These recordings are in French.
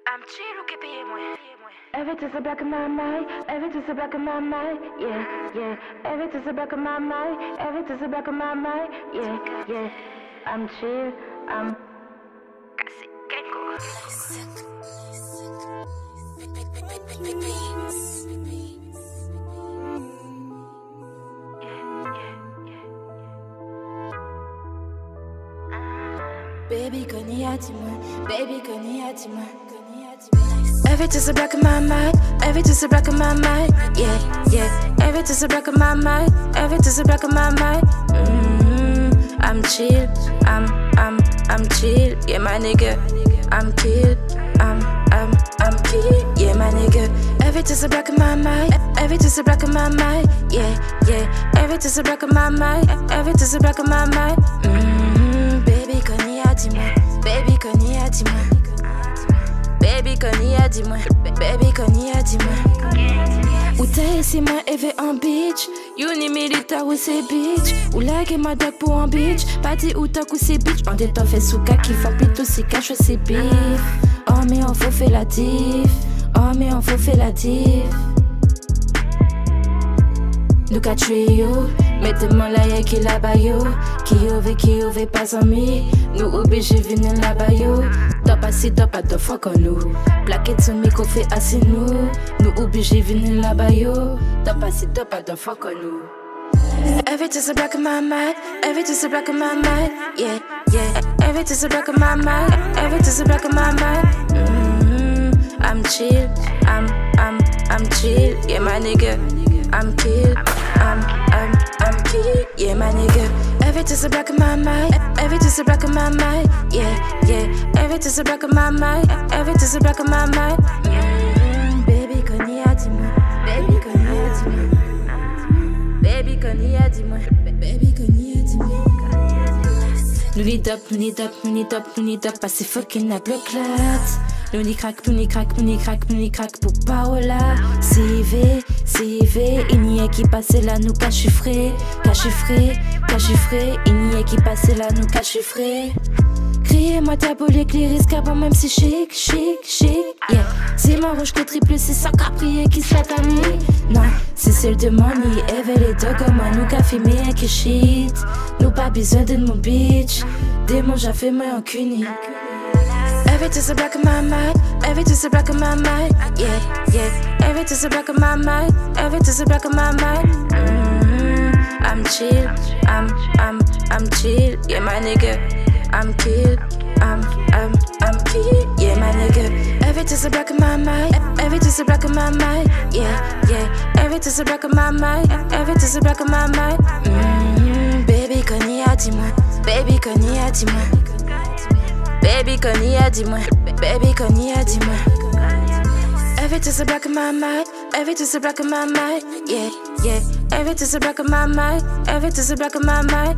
I'm chill ou que paye moi. Everything's a black in my mind, everything's a black in my mind, yeah, yeah. Everything's a black in my mind, everything's a black in my mind, yeah, yeah. I'm chill, I'm Kasi kenko. Baby, Konya, dis-moi, baby, Konya, dis-moi. Everything's a black in my mind, everything's a black in my mind, yeah, yeah. Everything's a black in my mind, everything's a black in my mind. I'm chill, I'm chill, yeah, my nigga. I'm killed, I'm killed, yeah, my nigga. Everything's a black in my mind, everything's a black in my mind, yeah, yeah. Everything's a black in my mind, everything's a black in my mind. Baby, Konya, dis-moi, baby, Konya, dis-moi. Baby, Konya, dis-moi, baby, Konya, dis-moi. Ou t'es ici, moi, éve en beach. You ni militaire ou c'est bitch. Ou like et ma dog pour un bitch. Pas dit ou t'as ou c'est bitch. On détend fait souka qui font plutôt si cache ou c'est bif. Oh, mais on faut faire la diff. Oh, mais on faut faire la diff. Nous qu'a tué yo. Mettez-moi la y'a qui la yo. Qui ove pas en mi. Nous obligés venir là-bas yo. Top assis, top à deux fois qu'on nous. Plaquette son micro fait assis nous. Nous obligés venir là-bas yo. Top assis, top à deux fois qu'on nous. Everything's a black in my mind, everything's a black in my mind, yeah, yeah. Everything's a black in my mind, everything's a black in my mind. I'm chill, I'm chill, yeah, my nigga. I'm killed, I'm killed, yeah, my nigga. Everything's a black in my mind, everything's a black in my mind, yeah, yeah. Everything's a black in my mind, everything's a black in my mind. Baby, Konya, dis-moi, baby, Konya, dis-moi. Baby, Konya, dis-moi, baby, Konya, dis-moi. Nous ni top, nous ni top, nous ni top, nous ni top, pas si fucking à bloc là. Nous ni crack, nous ni crack, nous ni crack, nous ni crack pour Paola. CV, il n'y a qui passe là, nous cachiffré, cachiffré, cachiffré. Il n'y a qui passe là, nous cachiffré. Criez-moi diabolique, les risques avant même si chic, chic, chic, yeah. C'est ma rouge que triple, c'est ça qu'a prié qui soit ami. Non, c'est celle de money, Eve les deux comme moi, nous qu'a filmé un qui shit. Nous pas besoin de mon bitch, démon j'ai fait moi en cuni. Everything's a black in my mind, everything's a black in my mind, yeah, yeah. Everything's a black in my mind, everything's a black in my mind. I'm chill, I'm chill, yeah, my nigga. I'm killed, I'm killed, yeah, my nigga. Everything's a black in my mind, everything's a black in my mind, yeah, yeah. Everything's a black in my mind, everything's a black in my mind. Baby, Konya, dis-moi, baby, Konya, dis-moi. Baby, Konya, dis-moi, baby, Konya, dis-moi. Everything's a black in my mind, everything's a black in my mind, yeah, yeah. Everything's a black in my mind, everything's a black in my mind.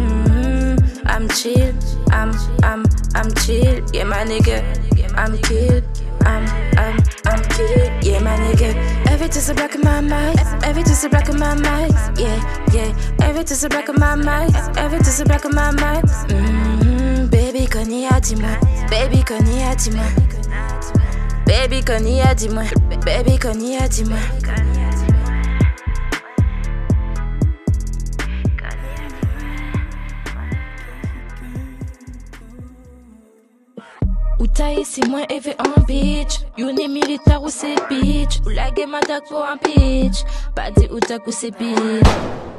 I'm chill, I'm chill, yeah, my nigga. I'm killed, I'm killed, yeah, my nigga. Everything's a black in my mind, everything's a black in my mind, yeah, yeah. Everything's a black in my mind, everything's a black in my mind. Baby, Konya, dis-moi, baby, Konya, dis-moi. Baby, Konya, dis-moi, baby, Konya, dis-moi. Ou taille si moins éve en bitch. You ni militaire ou c'est bitch. Ou la game attaque pour un pitch. Pas dit ou tac ou c'est bitch.